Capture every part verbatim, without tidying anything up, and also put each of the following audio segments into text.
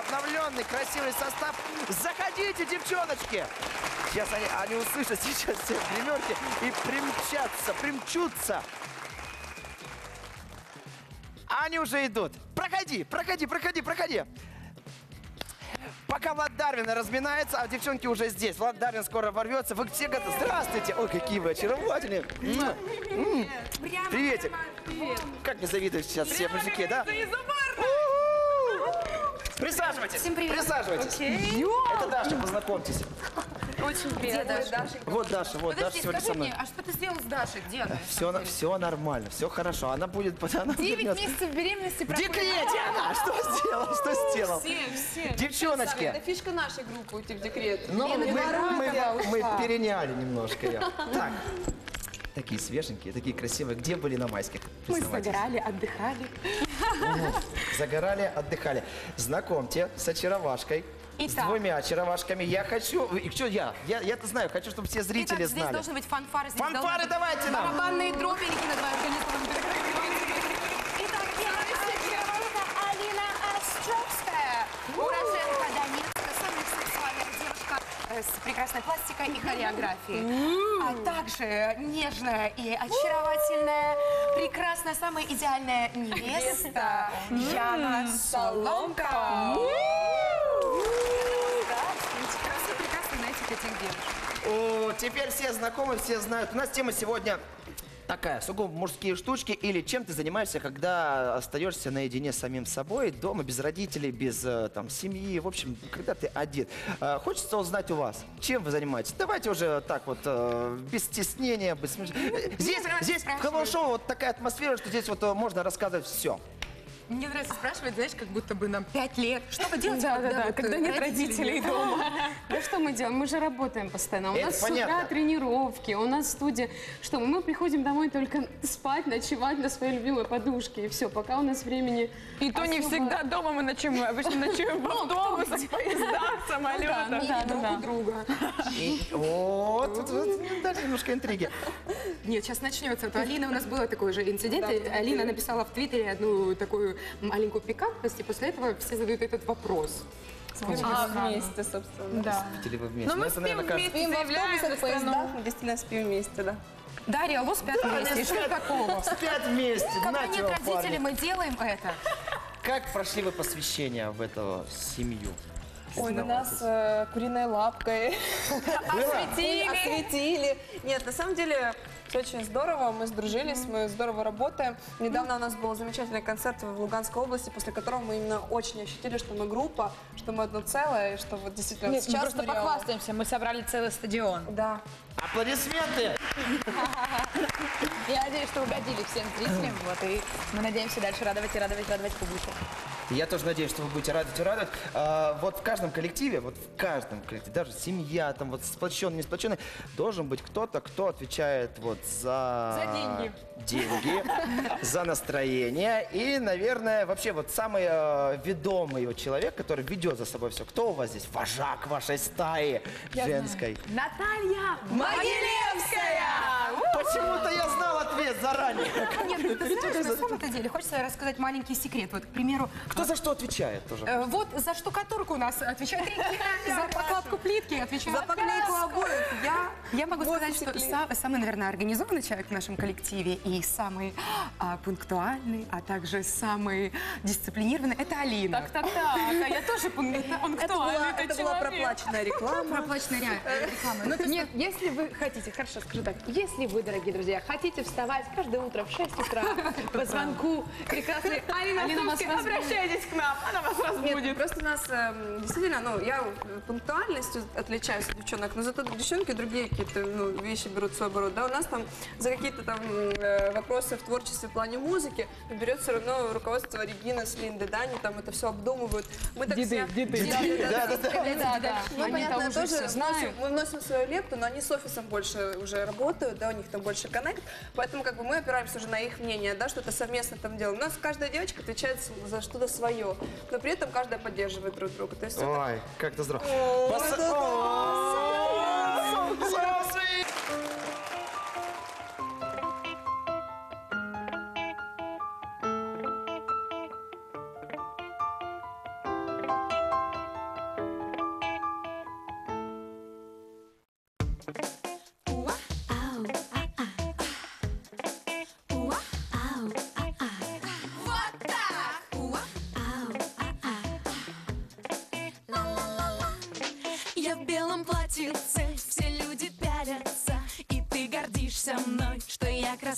обновленный, красивый состав. Заходите, девчоночки! Сейчас они, они услышат сейчас все в гримерке и примчатся, примчутся. Они уже идут. Проходи, проходи, проходи, проходи. Пока Влад Дарвин разминается, а девчонки уже здесь. Влад Дарвин скоро ворвется. Вы все готовы? Здравствуйте! Ой, какие вы очаровательные. Приветик. Как не завидуют сейчас все мужики, да? Присаживайтесь. Всем привет. Присаживайтесь. Это Даша, познакомьтесь. Очень приятно. Даша? Вот Даша, вот Даша сегодня со мной. Мне, а что ты сделал с Дашей? Где она? Все, все нормально, все хорошо. Она будет... Она Девять вернется. месяцев беременности В проходит. декрете она! Что сделал? Что сделал? Все, все. Девчоночки. Это фишка нашей группы, уйти в декрет. Ну, мы, Лена мы, Воронкова мы ушла. переняли немножко ее. Так, такие свеженькие, такие красивые. Где были на майских? Мы Признавайтесь. загорали, отдыхали. Загорали, отдыхали. Знакомьте с очаровашкой. С Итак. двумя очаровашками. Я хочу... И что я? Я, я-то знаю, хочу, чтобы все зрители Итак, здесь знали. должны быть фанфары. Здесь Фанфары должны быть давайте нам! барабанные дроби, Регина, давай организуем. Итак, первая очаровашка Алина Островская. Уроженка Донецка, самая сексуальная девушка э, с прекрасной пластикой и хореографией. А также нежная и очаровательная, прекрасная, самая идеальная невеста Яна Соломка. Прекрасно, прекрасно на этих этих девушек. О, теперь все знакомы, все знают. У нас тема сегодня такая, сугубо мужские штучки, или чем ты занимаешься, когда остаешься наедине с самим собой, дома, без родителей, без э, там, семьи, в общем, когда ты один. Э, Хочется узнать у вас, чем вы занимаетесь. Давайте уже так вот, э, без стеснения, без... смеш- Э, Здесь, здесь в Хеллоу-шоу вот такая атмосфера, что здесь вот э, можно рассказывать все. Мне нравится спрашивать, знаешь, как будто бы нам пять лет. Что вы делаете, Да, да, да, вот, когда э, нет родителей нет? дома. Да что мы делаем? Мы же работаем постоянно. У Это нас с понятно. утра тренировки, у нас студия. Что, мы приходим домой только спать, ночевать на своей любимой подушке. И все, пока у нас времени... И то не особо- всегда дома мы ночуем, мы обычно ночуем в автобусах, поездах, самолетах. Ну да, да, Друг да. у друга. И- Вот, тут, тут дальше немножко интриги. Нет, сейчас начнется. Вот у Алины у нас был такой же инцидент. и Алина написала в Твиттере одну такую маленькую пикантность, и после этого все задают этот вопрос. А, вместе, собственно. Да. Или вы вместе? Но мы это, спим наверное, кажется- вместе, Спим в заявляем автобусах, за страну. поездах, мы действительно спим вместе, да. Дарья, алло, спят вместе. И что такого? Спят вместе, Когда нате нет вам, родителей, парни. мы делаем это. Как прошли вы посвящение в эту семью? Ой, на нас э, куриной лапкой Осветили. осветили. Нет, на самом деле все очень здорово, мы сдружились, мы здорово работаем. Недавно у нас был замечательный концерт в Луганской области, после которого мы именно очень ощутили, что мы группа, что мы одно целое, и что вот действительно Нет, мы сейчас просто мы реально- похвастаемся, мы собрали целый стадион. Да. Аплодисменты! Я надеюсь, что угодили всем зрителям, вот, и мы надеемся дальше радовать и радовать, радовать публику. Я тоже надеюсь, что вы будете радовать и радовать. А, вот в каждом коллективе, вот в каждом коллективе, даже семья, там вот сплоченный, не сплоченный, должен быть кто-то, кто отвечает вот за... За деньги. Деньги, за настроение и, наверное, вообще вот самый э, ведомый вот человек, который ведет за собой все. Кто у вас здесь? Вожак вашей стаи женской. Наталья Могилевская! Почему-то я знал ответ заранее. Нет, ну, ты знаешь, на самом-то деле хочется рассказать маленький секрет. Вот, к примеру, Кто за что отвечает тоже? э, вот за штукатурку у нас отвечает Регина, за покладку плитки отвечает За поклейку обоев я. Я могу Вот сказать, что секрет. са- самый, наверное, организованный человек в нашем коллективе и самый а, пунктуальный, а также самый дисциплинированный – это Алина. Так, так, так, а я тоже Это была, пунктуальный это была проплаченная реклама. Проплаченная ре- реклама. Ну, то есть Нет, если вы хотите, хорошо, скажу так, если вы, дорогие друзья, хотите вставать каждое утро в шесть утра по звонку прекрасной Алины Алина вас Островской, разбудит. обращайтесь к нам, она вас разбудит. Нет, просто у нас эм, действительно, ну, я пунктуальностью отличаюсь от девчонок, но зато девчонки другие какие-то ну, вещи берут в свой оборот. Да, у нас там за какие-то там э, вопросы в творчестве в плане музыки берет все равно руководство Регина с Линдой, да, они там это все обдумывают. Мы так Деды, все- деды. Да, да, да. Да, да, Мы, они-то понятно, уже тоже всё знают. вносим- мы вносим свою лепту, но они с офисом больше уже работают, да, у них там больше коннект, поэтому как бы мы опираемся уже на их мнение, да, что-то совместно там делаем. У нас каждая девочка отвечает с- за что-то свое, но при этом каждая поддерживает друг друга. То есть это- Ой, как-то здорово. Пос- это О, so sweet.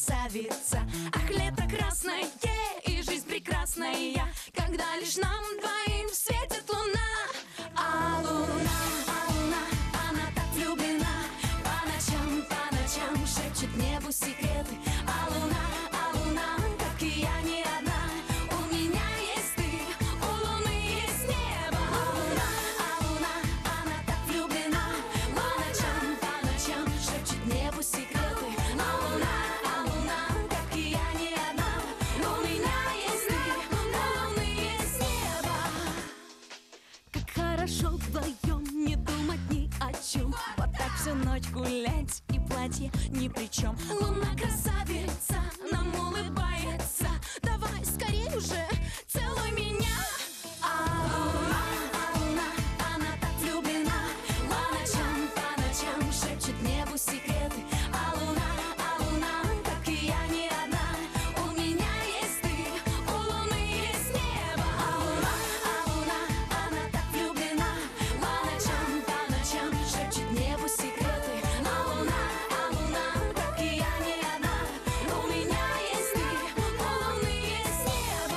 красавица. Ах, лето красное и жизнь прекрасная, когда лишь нам двоим светит луна. А луна, а луна, она так влюблена. По ночам, по ночам шепчет небу секреты. А луна, а луна, как и я, не одна. У меня есть ты, у луны есть небо. А луна, а луна, она так влюблена. По ночам, по ночам шепчет небу секреты. А луна, а луна, как и я, не одна. У меня есть ты, у луны есть небо. Как хорошо вдвоем не думать ни о чем. Вот так всю ночь гулять и платье ни при чем. Луна красавица нам улыбается. Давай скорей уже целуй меня. А луна, а луна, она так влюблена. По ночам, по ночам шепчет небу секреты. А луна, а луна, как и я, не одна. У меня есть ты, у луны есть небо. А луна, а луна, она так влюблена. По ночам, по ночам шепчет небу секреты. А луна, а луна, как и я, не одна. У меня есть ты, у луны есть небо.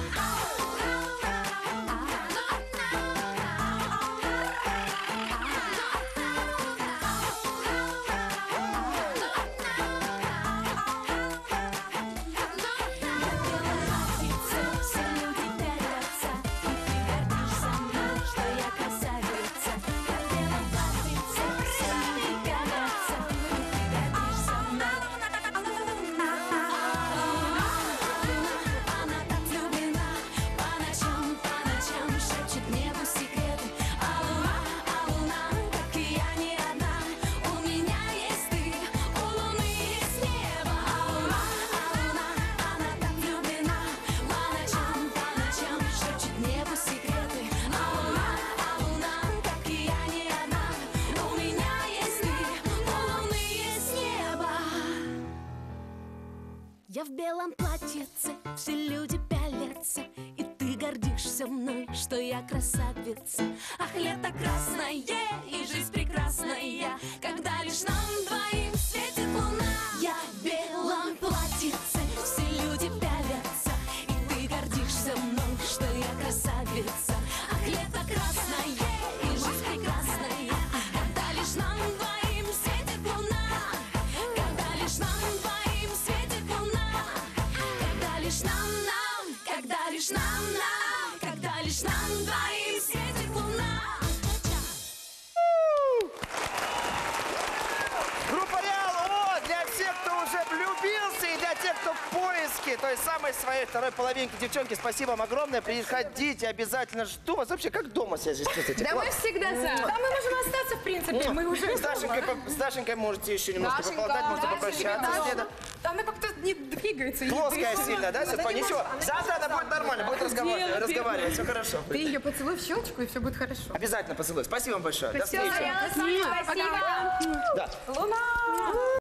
Все люди пялятся, и ты гордишься мной, что я красавица. Как белом платьице, все люди пялятся, и ты гордишься мной. Она так влюблена. По ночам, по ночам шепчет небу секреты. А луна, а луна, как и я, не одна. У меня есть ты, у луны есть небо. А луна, а луна, она так влюблена. По ночам, по ночам шепчет небу секреты. А луна, а луна, как и я, не одна. У меня есть ты, у луны есть небо. Я в белом платьице, все люди пялятся, и ты гордишься мной, что я красавица. Ах, лето красное и жизнь прекрасная, когда лишь нам двоим светит луна. Я в белом платьице, все люди пялятся, и ты гордишься мной, что я красавица. Ах, лето красное и жизнь прекрасная, когда лишь нам двоим светит луна. Когда лишь нам двоим светит луна. Когда лишь нам, нам, когда лишь нам, нам, когда лишь нам двоим светит луна. Группа Реал, вот, для всех, кто уже влюбился, и для тех, кто в поиске той самой своей второй половинки. Девчонки, спасибо вам огромное. Приходите, обязательно жду вас. Вообще, как дома себя здесь чувствуете? Да мы всегда за. Да мы можем остаться, в принципе. Мы уже С Дашенькой, по- с Дашенькой можете еще немножко поболтать, можете попрощаться. Следа. Она как-то не двигается. и Плоская дышит. сильно, да? Все, ничего. Завтра она будет нормально, будет разговаривать, Дело разговаривать, все хорошо. Ты ее поцелуй в щелочку, и все будет хорошо. Обязательно поцелуй. Спасибо вам большое. До Спасибо. встречи. Спасибо. Да. Луна!